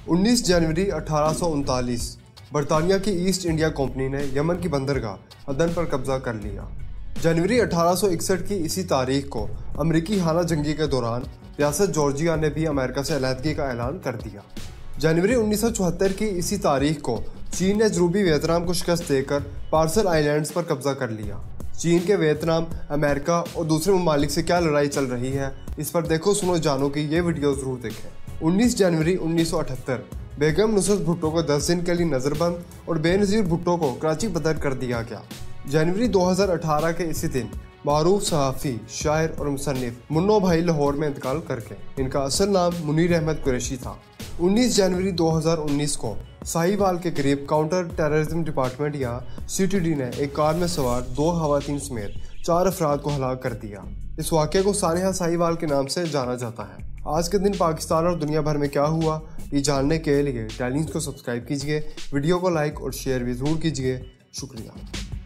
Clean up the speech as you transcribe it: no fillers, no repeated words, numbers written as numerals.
19 जनवरी 1839 बरतानिया की East India Company ने यमन की बंदरगाह अदन पर कब्जा कर लिया। जनवरी 1861 की इसी तारीख को अमरीकी हाना जंगी के दौरान रियासत जॉर्जिया ने भी अमेरिका से अलहदगी का ऐलान कर दिया। जनवरी 1974 की इसी तारीख को चीन ने जनूबी वियतनाम को शिकस्त देकर पार्सल आइलैंड्स पर कब्जा कर लिया। चीन के वियतनाम, अमेरिका और दूसरे ममालिक से क्या लड़ाई चल रही है, इस पर देखो सुनो जानो की ये वीडियो जरूर देखें। 19 जनवरी 1978 बेगम नुसरत भुट्टो को 10 दिन के लिए नज़रबंद और बेनज़ीर भुट्टो को कराची बदर कर दिया गया। जनवरी 2018 के इसी दिन मारूफ सहाफ़ी, शायर और मुसन्निफ मुन्नो भाई लाहौर में इंतकाल करके इनका असल नाम मुनीर अहमद कुरैशी था। 19 जनवरी 2019 को साहिवाल के करीब काउंटर टेररिज्म डिपार्टमेंट या CTD ने एक कार में सवार 2 खवातीन समेत 4 अफराद को हलाक कर दिया। इस वाक़े को सानिया साहिवाल के नाम से जाना जाता है। आज के दिन पाकिस्तान और दुनिया भर में क्या हुआ, ये जानने के लिए डेली न्यूज़ को सब्सक्राइब कीजिए, वीडियो को लाइक और शेयर भी ज़रूर कीजिए। शुक्रिया।